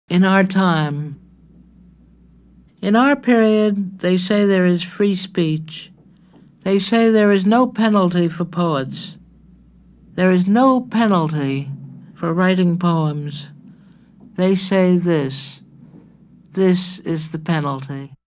In our time, in our period, they say there is free speech. They say there is no penalty for poets. There is no penalty for writing poems. They say this is the penalty.